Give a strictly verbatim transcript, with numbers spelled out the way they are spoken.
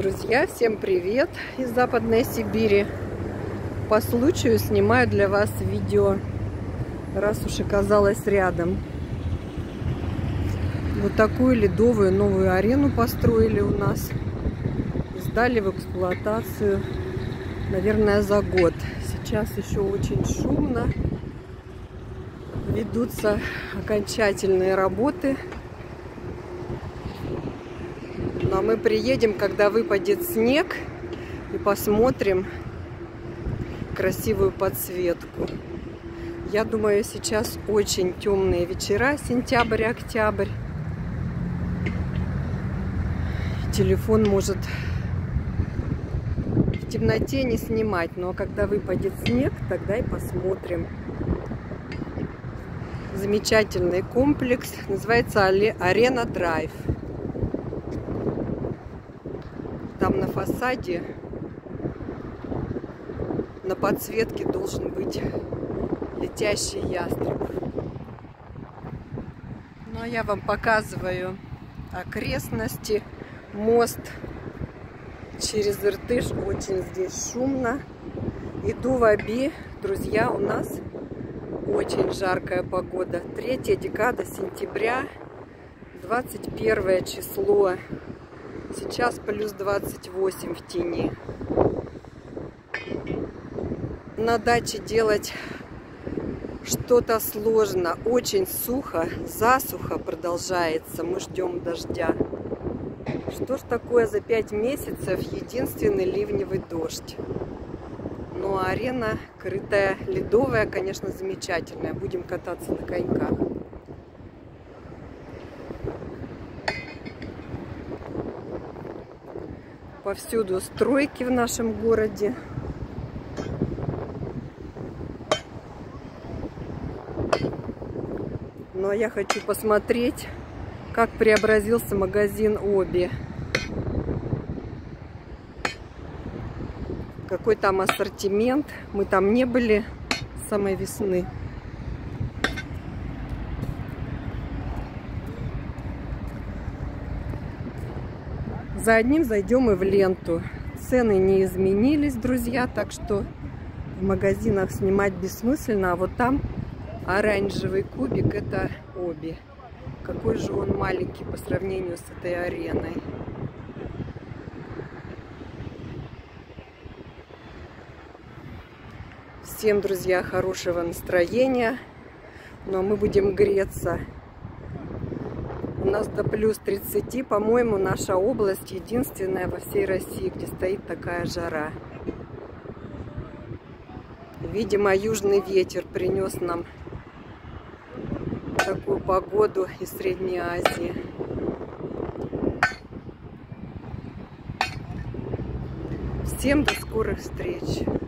Друзья, всем привет из Западной Сибири. По случаю снимаю для вас видео, раз уж оказалась рядом. Вот такую ледовую новую арену построили у нас. Сдали в эксплуатацию, наверное, за год. Сейчас еще очень шумно. Ведутся окончательные работы. Но мы приедем, когда выпадет снег, и посмотрим красивую подсветку. Я думаю, сейчас очень темные вечера, сентябрь-октябрь. Телефон может в темноте не снимать, но когда выпадет снег, тогда и посмотрим. Замечательный комплекс, называется Арена Драйв. Там на фасаде, на подсветке должен быть летящий ястреб. Ну а я вам показываю окрестности. Мост через Иртыш, очень здесь шумно. Иду в Оби. Друзья, у нас очень жаркая погода. Третья декада сентября, двадцать первое число. Сейчас плюс двадцать восемь в тени. На даче делать что-то сложно. Очень сухо, засуха продолжается. Мы ждем дождя. Что ж такое за пять месяцев единственный ливневый дождь? Ну а арена крытая, ледовая, конечно, замечательная. Будем кататься на коньках. Повсюду стройки в нашем городе. Ну а я хочу посмотреть, как преобразился магазин Оби. Какой там ассортимент. Мы там не были с самой весны. За одним зайдем и в ленту. Цены не изменились, друзья, так что в магазинах снимать бессмысленно. А вот там оранжевый кубик — это Оби. Какой же он маленький по сравнению с этой ареной. Всем, друзья, хорошего настроения. Но мы будем греться. У нас до плюс тридцати, по-моему, наша область единственная во всей России, где стоит такая жара. Видимо, южный ветер принес нам такую погоду из Средней Азии. Всем до скорых встреч!